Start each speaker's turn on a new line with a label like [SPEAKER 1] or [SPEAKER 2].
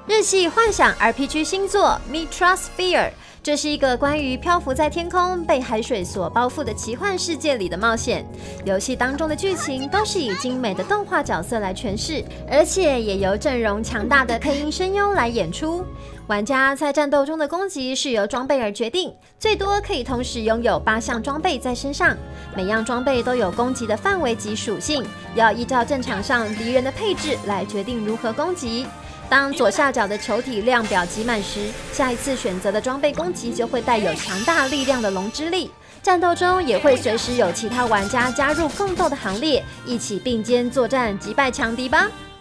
[SPEAKER 1] 日系幻想 RPG 新作《Mitra Sphere》，这是一个关于漂浮在天空、被海水所包覆的奇幻世界里的冒险。游戏当中的剧情都是以精美的动画角色来诠释，而且也由阵容强大的配音声优来演出。玩家在战斗中的攻击是由装备而决定，最多可以同时拥有8项装备在身上，每样装备都有攻击的范围及属性，要依照战场上敌人的配置来决定如何攻击。当左下角的球体量表集满时，下一次选择的装备攻击就会带有强大力量的龙之力。战斗中也会随时有其他玩家加入共斗的行列，一起并肩作战，击败强敌吧。